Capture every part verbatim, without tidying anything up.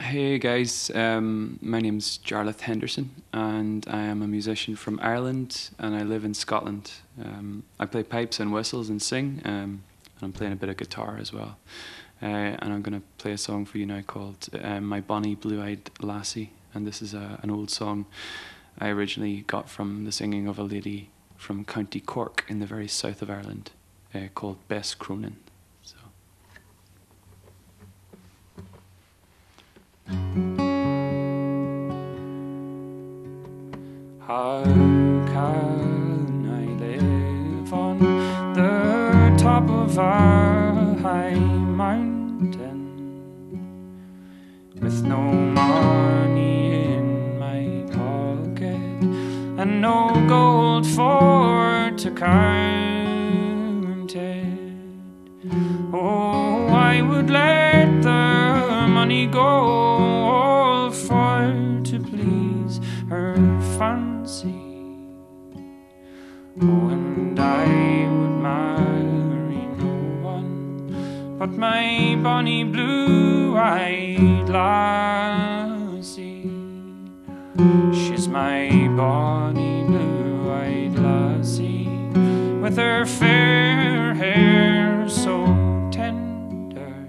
Hey guys, um, my name's Jarlath Henderson and I am a musician from Ireland and I live in Scotland. Um, I play pipes and whistles and sing, um, and I'm playing a bit of guitar as well. Uh, and I'm going to play a song for you now called uh, My Bonnie Blue-Eyed Lassie, and this is a, an old song I originally got from the singing of a lady from County Cork in the very south of Ireland uh, called Bess Cronin. So. How can I live on the top of a high mountain with no money in my pocket and no gold for to count it? Oh, I would let the money go all for to please her fancy. Oh, and I would marry no one but my bonny blue-eyed lassie. She's my bonny blue-eyed lassie, with her fair hair so tender,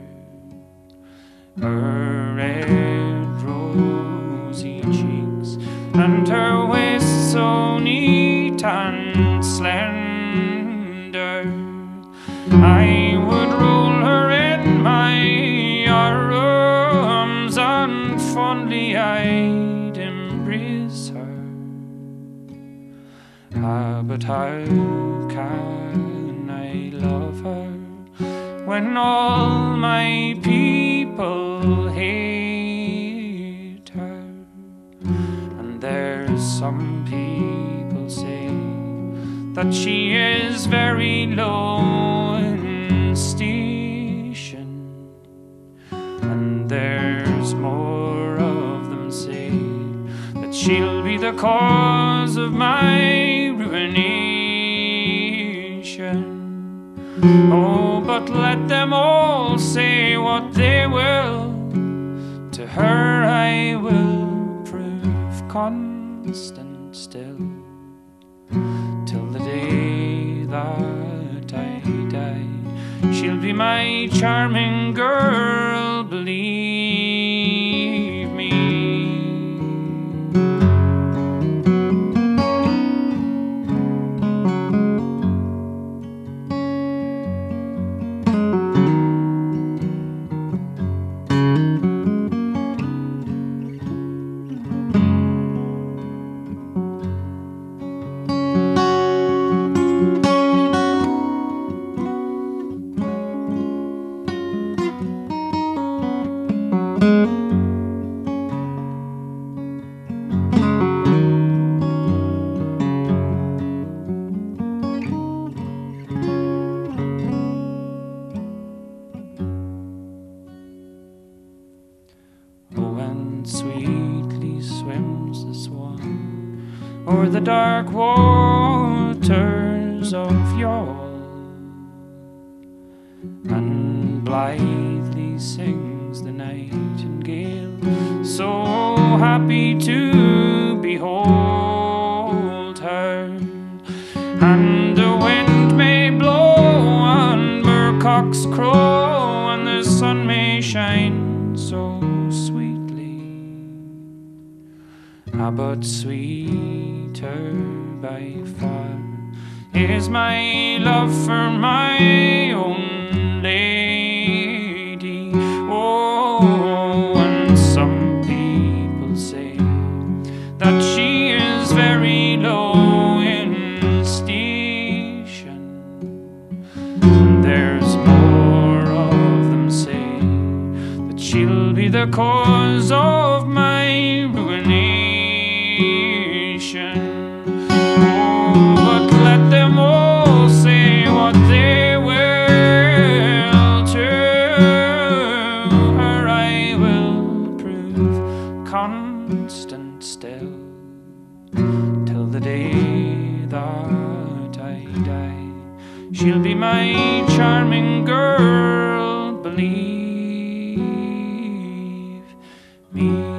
her red rosy cheeks, and her waist so neat and slender. I would roll her in my arms and fondly I'd embrace her. Ah, but how can I love her when all my people hate her? And there's some people say that she is very low in station, and there's more of them say that she'll be the cause of my ruination. Oh, but let them all say what they will, to her I will prove constant still, till the day that I die. She'll be my charming girl, believe me. Sweetly swims the swan o'er the dark waters of Youghal, and blithely sings the nightingale, so happy to behold her. And the wind may blow and mercocks crow, and the sun may shine so sweetly. Ah, but sweeter by far is my love for my own lady. Oh, and some people say that she is very low in station, and there's more of them say that she'll be the cause of my ruination. Oh, but let them all say what they will, to her I will prove constant still, till the day that I die. She'll be my charming girl, believe me.